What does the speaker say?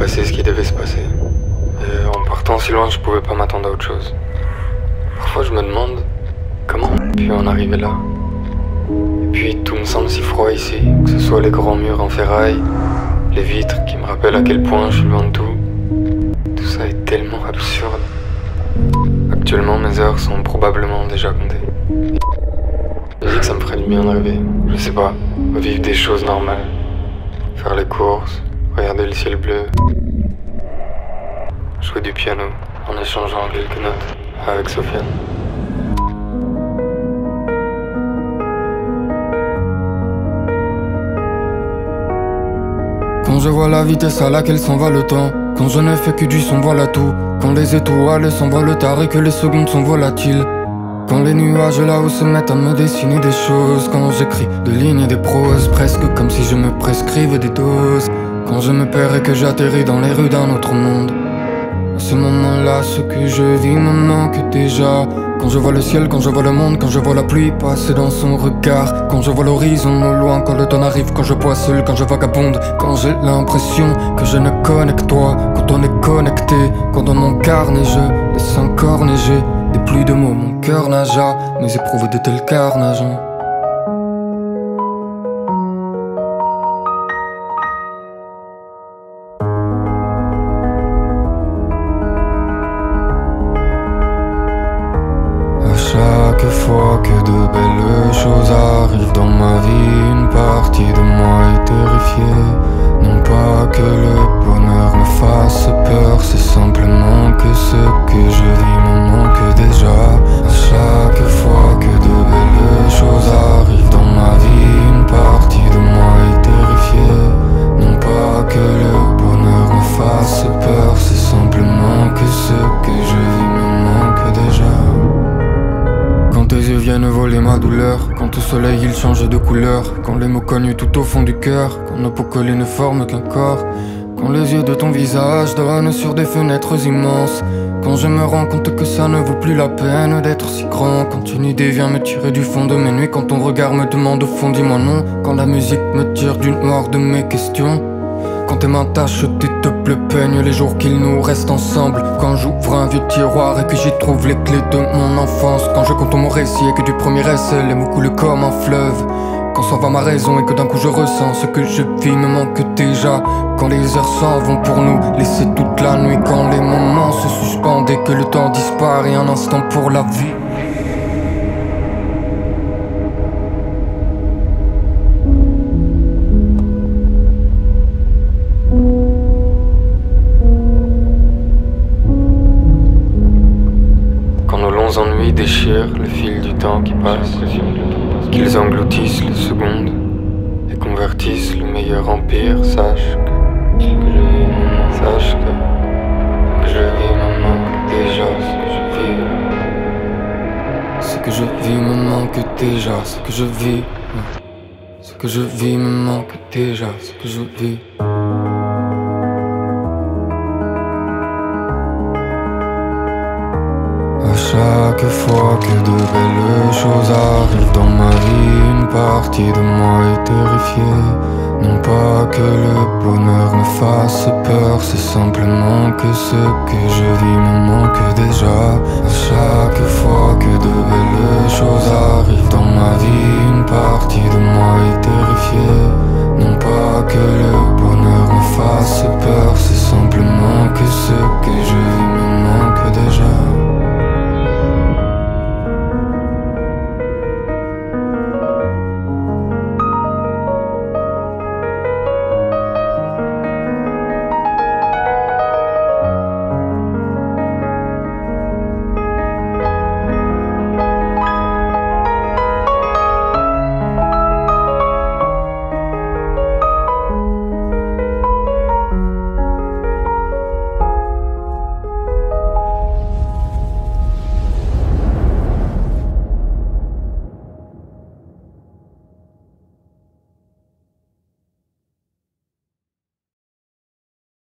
passé ce qui devait se passer. Et en partant si loin, je pouvais pas m'attendre à autre chose. Parfois, je me demande comment on a pu en arriver là. Et puis, tout me semble si froid ici, que ce soit les grands murs en ferraille, les vitres qui me rappellent à quel point je suis loin de tout. Tout ça est tellement absurde. Actuellement, mes heures sont probablement déjà comptées. Je dis que ça me ferait du bien de rêver. Je sais pas, revivre des choses normales. Faire les courses, regarder le ciel bleu. Jouer du piano en échangeant quelques notes avec Sofiane. Quand je vois la vitesse à laquelle s'en va le temps, quand je ne fais que du son, voilà tout. Quand les étoiles s'envolent tard et que les secondes sont volatiles. Quand les nuages là-haut se mettent à me dessiner des choses. Quand j'écris des lignes et des proses, presque comme si je me prescrivais des doses. Quand je me perds et que j'atterris dans les rues d'un autre monde. À ce moment-là, ce que je vis me manque déjà. Quand je vois le ciel, quand je vois le monde, quand je vois la pluie passer dans son regard. Quand je vois l'horizon au loin, quand l'automne arrive, quand je bois seul, quand je vagabonde. Quand j'ai l'impression que je ne connais que toi. Quand on est connecté, quand dans mon carnet je laisse encore neiger. Des pluies de mots, mon cœur n'a jamais éprouvé de tel carnage. Chaque fois que de belles choses arrivent dans ma vie, une partie de moi est terrifiée. Non pas que le bonheur me fasse peur, c'est simplement que ce que je vis me manque déjà. À chaque fois que de belles choses arrivent dans ma vie, une partie de moi est terrifiée. Non pas que le bonheur me fasse peur, c'est simplement que ce que je vis me manque déjà. Quand tes yeux viennent voler ma douleur, quand au soleil il change de couleur, quand les mots cognent tout au fond du cœur, quand nos peaux collées ne forment qu'un corps, quand les yeux de ton visage donnent sur des fenêtres immenses, quand je me rends compte que ça ne vaut plus la peine d'être si grand, quand une idée vient me tirer du fond de mes nuits, quand ton regard me demande au fond dis-moi non, quand la musique me tire du noir de mes questions. Quand tes mains tachent tes doubles peignes les jours qu'il nous reste ensemble. Quand j'ouvre un vieux tiroir et que j'y trouve les clés de mon enfance. Quand je compte mon récit et que du premier essai les mots coulent comme un fleuve. Quand s'en va ma raison et que d'un coup je ressens ce que je vis me manque déjà. Quand les heures s'en vont pour nous laisser toute la nuit. Quand les moments se suspendent et que le temps disparaît un instant pour la vie. Ennuis déchirent le fil du temps qui passe, qu'ils engloutissent les secondes et convertissent le meilleur empire. Sache que je vis me manque déjà. Ce que je vis me manque déjà. Ce que je vis, ce que je vis me manque déjà. Ce que je vis. Chaque fois que de belles choses arrivent dans ma vie, une partie de moi est terrifiée. Non pas que le bonheur me fasse peur, c'est simplement que ce que je vis me manque déjà. À chaque fois que de belles choses arrivent dans ma vie, une partie de moi est